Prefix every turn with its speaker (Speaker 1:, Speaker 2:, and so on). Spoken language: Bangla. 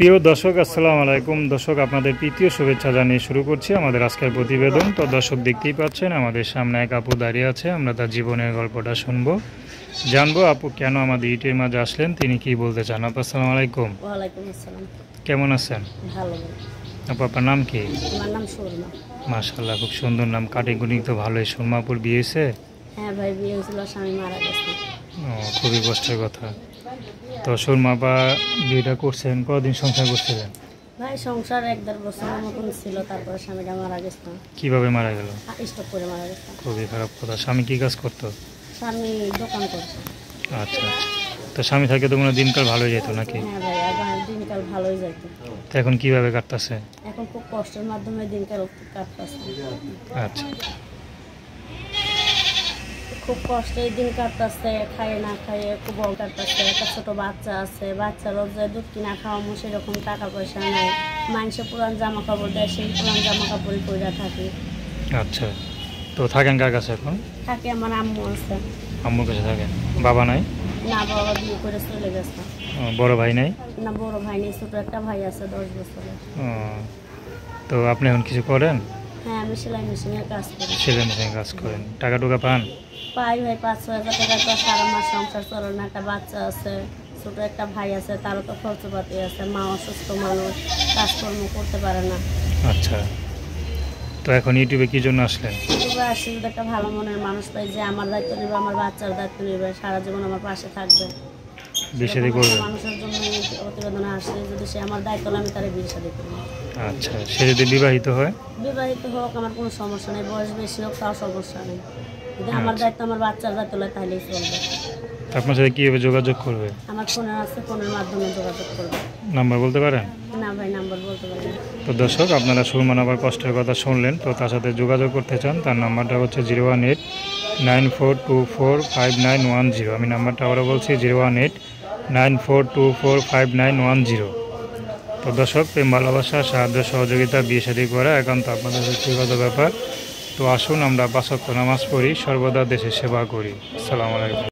Speaker 1: প্রিয় দর্শক, আসসালামু আলাইকুম। দর্শক, আপনাদের তৃতীয় শুভেচ্ছা জানিয়ে শুরু করছি আমাদের আজকের প্রতিবেদন। তো দর্শক, দেখতেই পাচ্ছেন আমাদের সামনে এক আপু দাঁড়িয়ে আছে। আমরা তার জীবনের গল্পটা শুনবো, জানবো আপু কেন আমাদের ইউটিউবের মাঝে আসলেন, তিনি কি বলতে চান। আপু আসসালামু আলাইকুম।
Speaker 2: ওয়ালাইকুম আসসালাম।
Speaker 1: কেমন আছেন?
Speaker 2: ভালো।
Speaker 1: আপু আপনার নাম কি?
Speaker 2: আমার নাম সুরমা।
Speaker 1: মাশাআল্লাহ, খুব সুন্দর নাম। কাটিগুনি তো ভালোই। সুরমাপুর বিয়ে হয়েছে?
Speaker 2: হ্যাঁ ভাই, বিয়ে হয়েছিল, স্বামী মারা গেছে।
Speaker 1: ও, খুবই কষ্টের কথা। তো সুরমা বা বিয়েটা করছেন, কদিন সংসার করছিলেন?
Speaker 2: ভাই সংসার 1-1.5 বছরের মতন ছিল, তারপরে স্বামীটা মারা গেছে।
Speaker 1: কিভাবে মারা গেল?
Speaker 2: স্ট্রোক করে মারা গেছে।
Speaker 1: খুবই খারাপ কথা। স্বামী কি কাজ করতো?
Speaker 2: স্বামী দোকান করছে।
Speaker 1: আচ্ছা, তো স্বামী থাকে তো কোনো দিনকাল ভালোই যেত নাকি?
Speaker 2: হ্যাঁ ভাই, আবার দিনকাল ভালোই যাইতো।
Speaker 1: তো এখন কিভাবে কাটতেছে?
Speaker 2: এখন খুব কষ্টের মাধ্যমে দিনকাল কাটতেছে।
Speaker 1: আচ্ছা,
Speaker 2: খুব কষ্টে দিন কাটতেছে, খাইয়ে না খাইয়ে খুব বল কাটতেছে। একটা ছোট বাচ্চা আছে, বাচ্চারও যে দুধ কিনা খাওয়ামো সেরকম টাকা পয়সা নাই। মানুষে পুরান জামা কাপড় দেয়, সেই পুরান জামা কাপড়ই পরে থাকি।
Speaker 1: আচ্ছা, তো থাকেন কার কাছে এখন?
Speaker 2: থাকে আমার আম্মু আছে।
Speaker 1: আম্মুর কাছে থাকেন? বাবা নাই?
Speaker 2: না, বাবা বিয়ে করে চলে গেছে।
Speaker 1: বড় ভাই নাই?
Speaker 2: না, বড় ভাই নেই, ছোট একটা ভাই আছে 10 বছরের।
Speaker 1: ও, তো আপনি এখন কিছু করেন?
Speaker 2: হ্যাঁ, আমি সেলাই মেশিনের কাজ করি।
Speaker 1: সেলাই মেশিনে কাজ করেন? টাকা টুকা পান?
Speaker 2: পাই ভাই, 5-6 হাজার টাকা তো সারা মাস সংসার চলে না। একটা বাচ্চা আছে, ছোট একটা ভাই আছে, তারও তো খরচপাতি আছে। মা অসুস্থ মানুষ, কাজকর্ম করতে পারে না।
Speaker 1: আচ্ছা, তো এখন ইউটিউবে কি জন্য আসলেন?
Speaker 2: এবার আসছি যদি একটা ভালো মনের মানুষ পাই, যে আমার দায়িত্ব নেবে, আমার বাচ্চার দায়িত্ব নেবে, সারা জীবন আমার পাশে থাকবে।
Speaker 1: বিয়ে শাদী করবেন?
Speaker 2: মানুষের জন্য এই প্রতিবেদনে আসছে, যদি সে আমার দায়িত্ব নেয়, আমি তার বিয়ে শাদী করবো।
Speaker 1: আচ্ছা, সে যদি বিবাহিত হয়?
Speaker 2: বিবাহিত হোক, আমার কোনো সমস্যা নেই। বয়স বেশি হোক, তাও সমস্যা নেই। যদি আমার দায়িত্ব, আমার বাচ্চার দায়িত্ব নেয়, তাহলেই চলবে।
Speaker 1: আপনার সাথে কীভাবে যোগাযোগ করবে?
Speaker 2: আমার ফোনে আছে, ফোনের মাধ্যমে যোগাযোগ করবে।
Speaker 1: নাম্বার বলতে পারেন?
Speaker 2: না ভাই, নাম্বার বলতে পারি না।
Speaker 1: তো দর্শক, আপনারা সুরমান আবার কষ্টের কথা শুনলেন। তো তার সাথে যোগাযোগ করতে চান, তার নাম্বারটা হচ্ছে 01894245910। আমি নাম্বারটা আবারও বলছি, 01894245910। তো দর্শক, প্রেম ভালোবাসা, সাহায্য সহযোগিতা, বিয়ে শাদী করা একান্ত আপনাদের ব্যক্তিগত ব্যাপার। তো আসুন আমরা 5 ওয়াক্ত নামাজ পড়ি, সর্বদা দেশের সেবা করি। আসসালামু আলাইকুম।